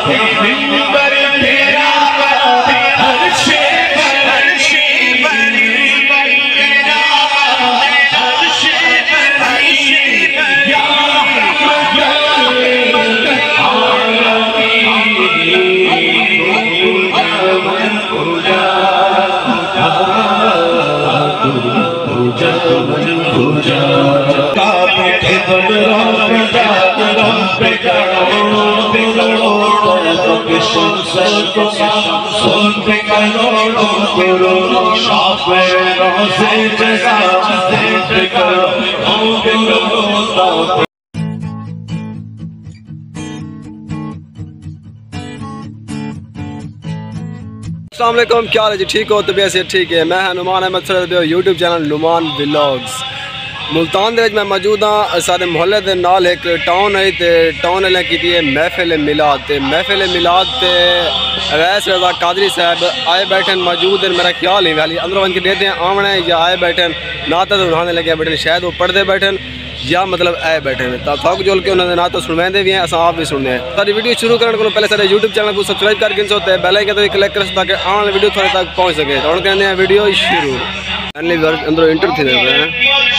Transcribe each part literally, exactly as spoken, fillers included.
अस्सलाम वालेकुम, क्या हाल है जी? ठीक हो? तबीयत से ठीक है। मैं Numan Ahmed sir, YouTube channel Numan vlogs. Multan दे मैं मौजूद हाँ। सारे मोहल्ले के नाल एक टाउन है तो टाउन वाले की महफिल मिलाद ते महफिल मिलाद ते अवैस रज़ा कादरी साहब आए बैठे मौजूद हैं। मेरा ख्याल ही वाली अंदरों इनके देते हैं आमने या आए बैठे ना तो उन्होंने लगे बैठे, शायद वो पढ़ते बैठे या मतलब आए बैठे हैं। तो थक जोल के उन्होंने ना तो सुनवाते भी हैं, अस आप भी सुनते हैं। सारी वीडियो शुरू करने को पहले सारे यूट्यूब चैनल को सब्सक्राइब करके होते हैं, बेल आइकन तो क्लिक कर ताकि आने वाली वीडियो थोड़े तक पहुँच सके। तो कहते हैं वीडियो शुरू अंदर इंटर थी रहे हैं।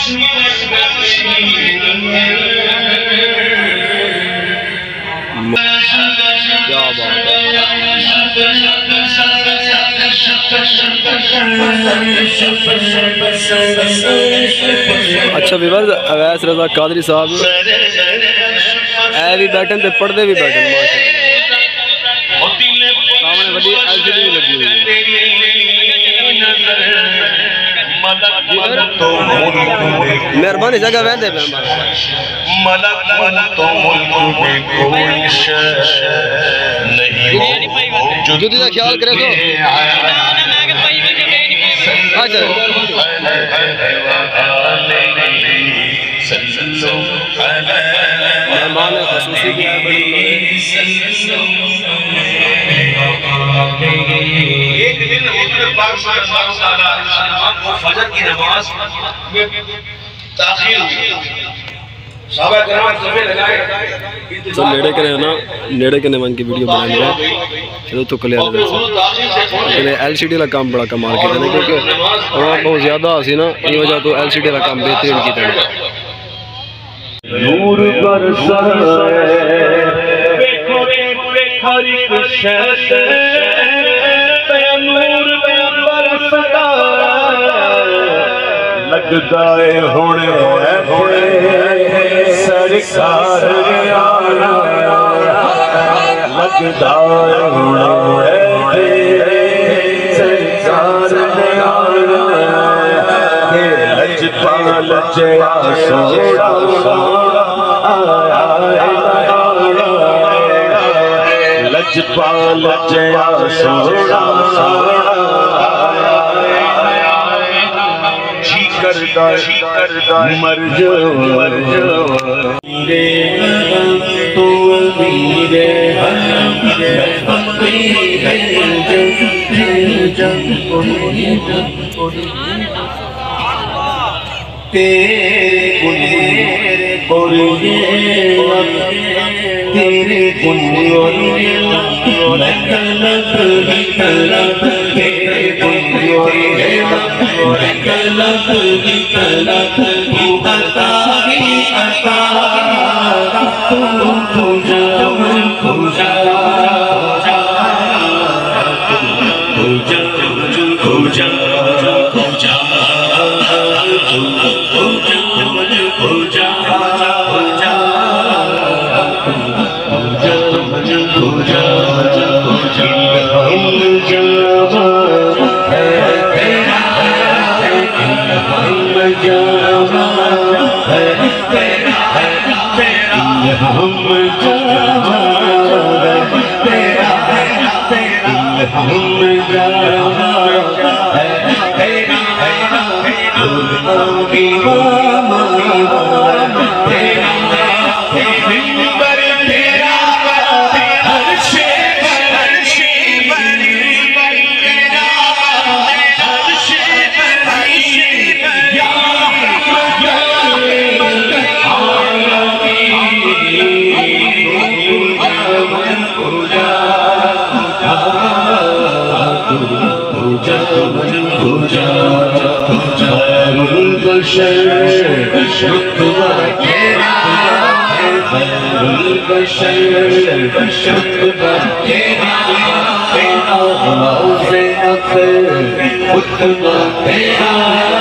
क्या बात है। अच्छा विवर्स, अवैस रज़ा कादरी साहब ऐ भी बैठे तो पढ़ते भी बैठे सामने बड़ी एल सी डी भी लगी हुई है। मेहरबानी जगह वहदे पे जुदी का ख्याल करे तो अच्छा मेहमान खसूसी भी है बड़ी। एक दिन पाक फजर की नमाज ताखीर तो नेड़े के ना नेड़े के मन की वीडियो बनाने चलो तो कल एल सी डी का काम बड़ा कमाल किया क्योंकि बहुत ज़्यादा सी ना ये वजह तो एल सी डी का काम बेहतरीन किया। नूर लगदा है होने होने सरकार लगदा है होने सरकार लजपाल जया लजपाल जया मर जो मर जो तो वीरे तेरे पूजा पूजा खैरुल बशर रुतबा तेरा खैरुल बशर रुतबा तेरा तेरा आवाज़े अख्तर रुतबा तेरा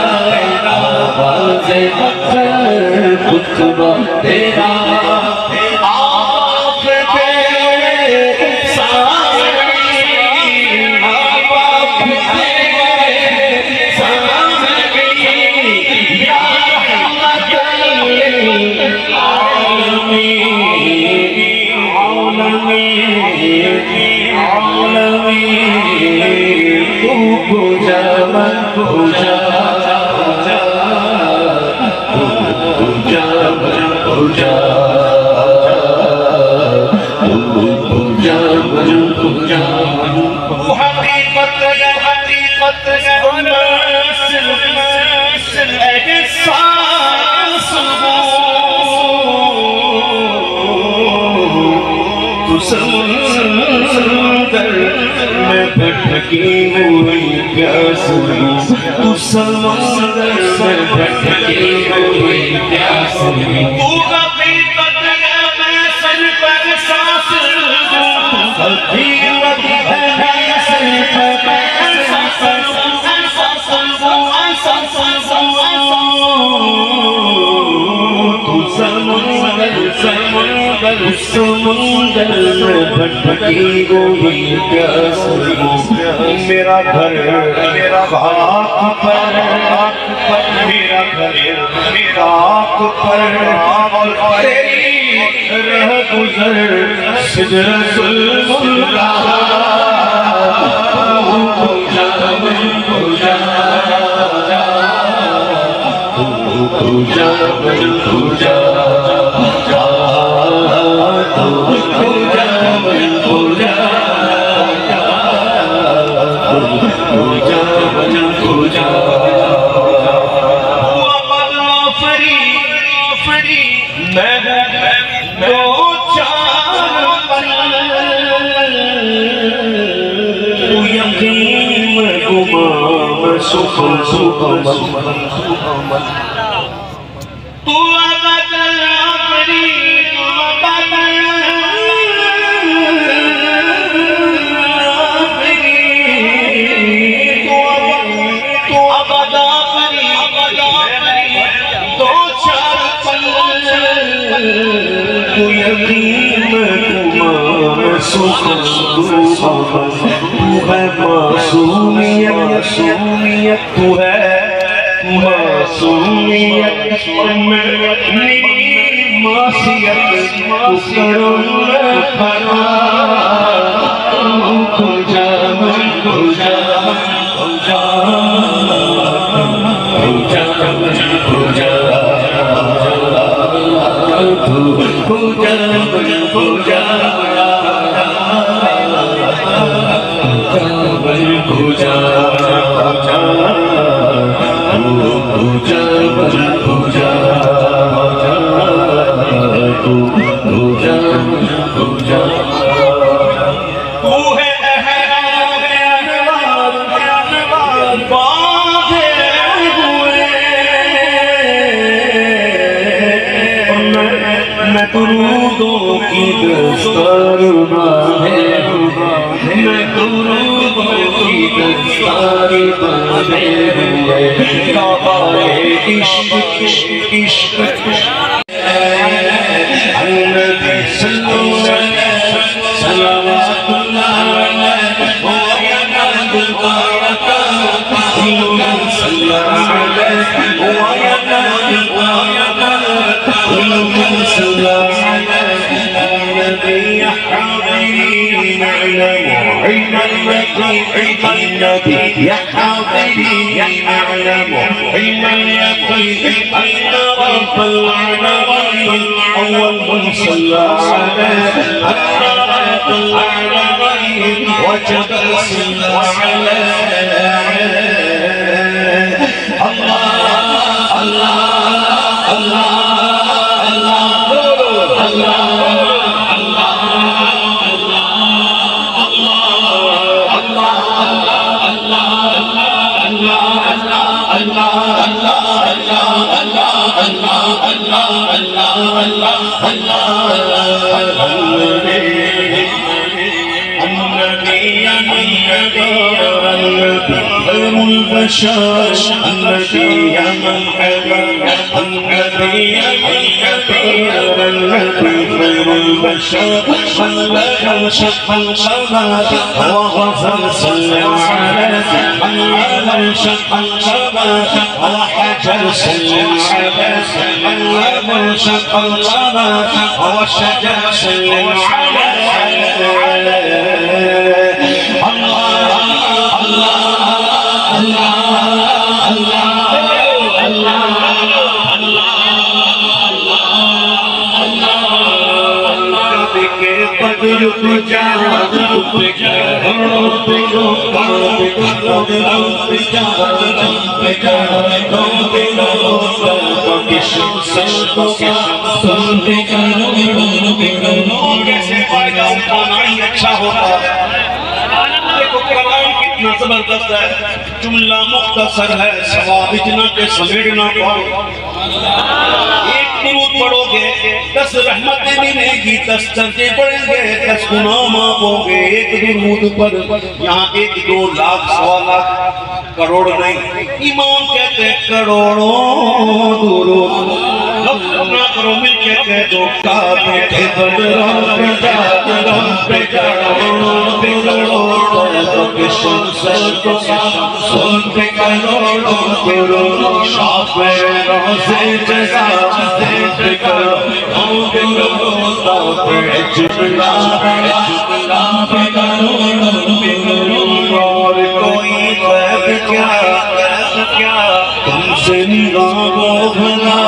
आवाज़े अख्तर रुतबा तेरा पूजा मन पूजा पूजा मन पूजा पूजा मन पूजा हकीकत है हकीकत है सिर्फ सिर्फ एहसास तू समुंदर में भटकी हुई प्यास तू समुंदर में भटकी हुई प्यास तू हकीकत है मैं सर पर सांस दूं हकीकत है मैं सर पर सांस तू समुंदर समुंदर समुंदर में भटकी हुई प्यास मेरा घर मेरा खाक पर मेरा घर मेरा खाक पर और तेरी रह गुजर सिदरतुल मुंतहा पूजा पूजा पूजा पूजा पूजा भजन पूजा फरी फरी मैं दो चार तू यकीन गुमाम सुखम सुखम तू फरी तू यकीन कुमार सुखम तू है मासूमियत मासूमियत तू है मासूमियत और मैं अपनी मासियत तू करम फरमा पूजा पूजा पूजा पूजा पूजा पूजा पूजा पूजा पूजा पूजा पूजा पूजा तू है मैं दुरूदों की दस्तार बांधे मैं दुरूदों की दस्तार बांधे हुए काबाए इश्क इश्क इश्क अन्नबी सल्लल्लाहु अलैहि सलावतुल्लाह अलैहि व यनादुल बरकातुहु सल्लल्लाहु अलैहि व यनादुल बरकातुहु सल्लल्लाहु अलैहि النبي حاضرين اعلموا علم اليقين النبي يا حاضرين اعلموا علم اليقين ان رب العالمين اول من صلى عليه ان رب العالمين وجب صلى عليه الله الله الله Allah البشر الذي من حضر الذي من حضر الذي خير البشر خلق الشق القمر وغفر سلم عليك على الشق القمر وحجر سلم عليك على الشق القمر والشجر سلم عليك कितना जबरदस्त है, जुमला मुख्तसर है, सवाब इतना के समेटना पाओ। एक दुरूद पढ़ोगे दस रहमतें मिलेगी, दस दर्जे पढ़ेंगे दस गुनाह माफ होंगे। एक दुरूद पर यहाँ एक दो लाख सवा लाख करोड़ नहीं, इमाम कहते हैं करोड़ों दुरूद ना करो मिलके कह दो का बैठे बदरों पे जागरों पे करोड़ों करोड़ों के सुन सको सुन पे करोड़ों करोड़ों शाफे रोज़े जज़ा पे करोड़ों करोड़ों पे जुमला जुमला पे करोड़ों करोड़ों और कोई गैब क्या गैब क्या तुमसे निगाहों भला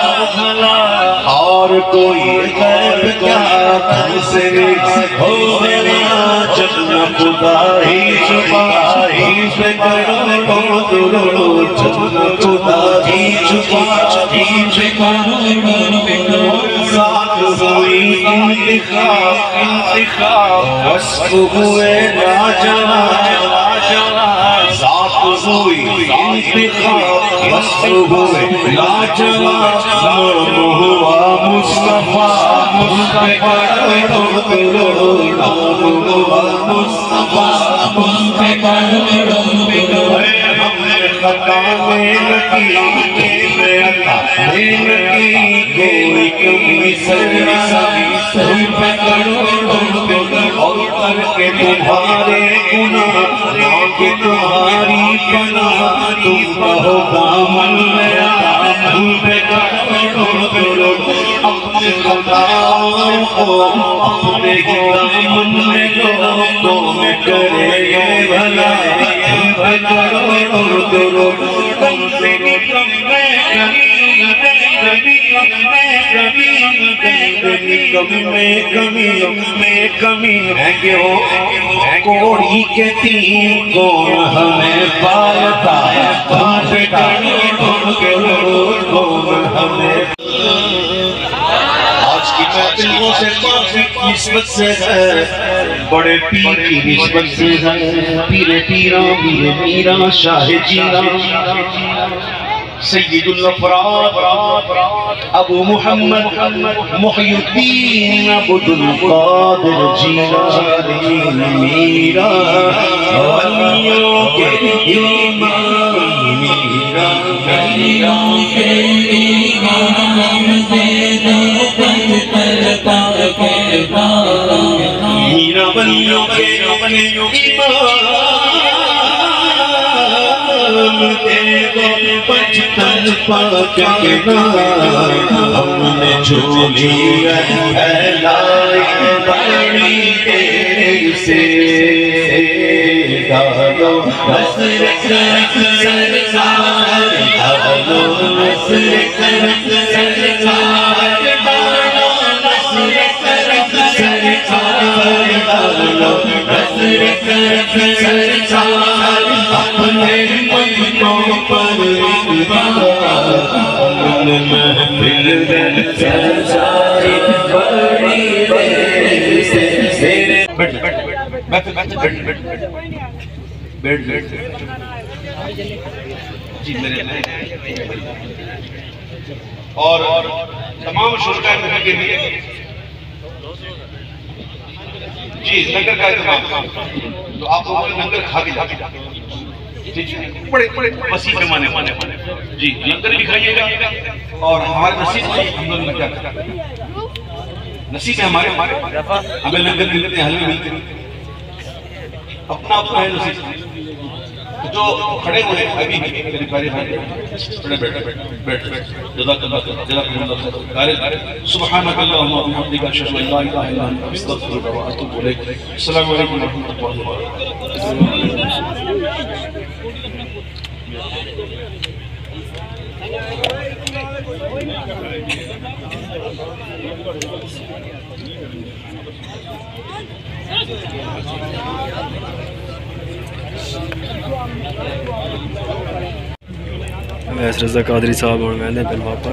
और कोई गैब क्या तुमसे हो गया जब न खुदा ही छुपा ही पे करोड़ों करोड़ों जब न खुदा ही छुपा ही पे करोड़ों साथ हुई इंतिखाब इंतिखाब वस्फ हुए लाजवाब लाजवाब साथ हुई इंतिखाब वस्फ हुए लाजवाब नाम हुआ मुस्तफा मुस्तफा नाम हुआ मुस्तफा मुस्तफा हमने खता में लगी कोई कमी सही तुम पे करोड़ों और करके तुम्हारे गुनाह आगे तुम्हारी पनाह तुम कहो दामन में तुम पे करोड़ों अपने खुदाओं को अपने दामन में लो तो मैं करे ये भला तुम पे करोड़ों तुम से कम में कमी कमी में कमी में कमी है क्यों कोड़ी के तीन कौन हमें पालता पाँच करोड़ करोड़ कौन हमें आज की महफिलों से काफी निस्बत से है बड़े पीर की निस्बत से है पीरे पीरा पीरे मीरा शाह जीरा सय्यदुल अफराद अबू मुहम्मद मुहय्युद्दीन अब्दुल कादिर जीलानी मीरा वलियों के इमाम मीरा वलियों के इमाम दे दो पंचतरता के मीरा वलियों के इमाम दे दो पचतन पाक के नाम हमने झोली फैलाई बड़ी देर से डालो नस्र करक सरकार डालो नस्र करक सरकार डालो नस्र करक सरकार डालो नस्र करक सरकार अपने मंदिरों पर महफिल सरसारी बड़ी देर से मेरे बैठ बैठ बैठ बैठ बैठ बैठ जी मेरे और तमाम शुरका के लिए जी लंगर का इंतजाम, तो आप लोगों ने लंगर खा के जाके बड़े बड़े वसी पैमाने माने जी लंगर भी खाइएगा। और हमारे नसीब में हम लोग क्या नसीब है, हमारे हमारे हमें लंगर मिलते हैं, हलवे मिलते हैं, अपना अपना है नसीब। जो खड़े हुए अभी मेरे प्यारे भाई बड़े बैठे बैठ बैठ जज़ाकल्लाह जज़ाकल्लाह सुब्हानकल्लाहुम्मा व बिहम्दिका अशहदु अन ला इलाहा इल्ला अंता अस्तगफिरुका व अतूबु इलैक। अस्सलामु अलैकुम व रहमतुल्लाहि व वैस रज़ा कादरी साहब और मैंने फिर वापस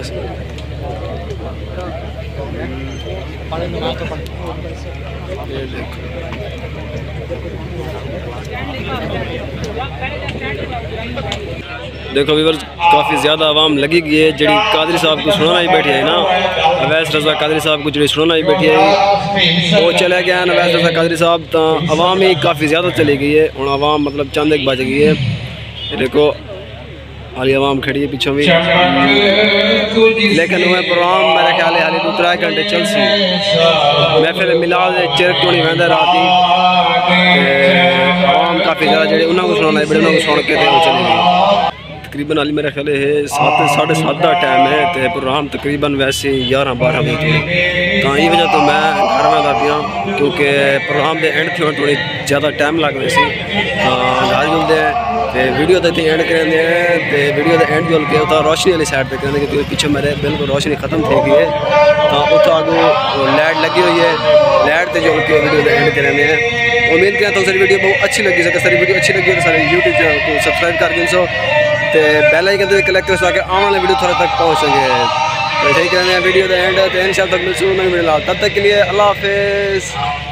देखो व्यूअर्स काफ़ी ज़्यादा आवाम लगी गई है जी कादरी साहब को सुनाना ही बैठी है ना। अवैस रज़ा कादरी साहब को जी सुनाना ही बैठी है वो चले गया ना अवैस रज़ा कादरी साहब, तो आवाम ही काफ़ी ज़्यादा चली गई है। और आवाम मतलब चंद एक बज गई है। देखो हाली आवाम खड़ी है पीछे भी, लेकिन वह प्रोग्राम मेरे ख्याल है हाली दो त्रै घंटे चल सी। महफिल मिलाद चिरक तो नहीं वहदा रात ही, आवाम काफ़ी ज़्यादा जो उन्होंने को सुना बड़े उन्होंने सुन के वो चले गए। तकरीबन हाली मेरा ख्याल है सत्त साढ़े सत्त का टाइम है, तो प्रोग्राम तकरीबन वैसे ग्यारह बारह बजे थोड़ी, तो ये वजह तो मैं घर में कर दिया क्योंकि प्रोग्राम के एंड थोड़ी थोड़ी ज़्यादा टाइम लग रही सी। घर जुलते हैं तो वीडियो तो इतनी एंड करेंगे तो वीडियो का एंड जुल के उतना रोशनी वाली साइड पर करेंगे क्योंकि पीछे मेरे बिल्कुल रोशनी खत्म हो गई है, तो उतो आगू लाइट लगी हुई है, लाइट से जुल के वीडियो का एंड करेंगे हैं। उम्मीद करें तो सारी वीडियो बहुत अच्छी लगी सके, सारी वीडियो अच्छी लगी तो सारे यूट्यूब चैनल को सब्सक्राइब कर दें सो तो बेल आइकन पे क्लिक कर सके आने वाले वीडियो थोड़ा तक पहुँच सके। तो यही कहते हैं वीडियो का एंड तो इंशाल्लाह तक मिलूँ मैं वीडियो तब तक के लिए अल्लाह हाफिज़।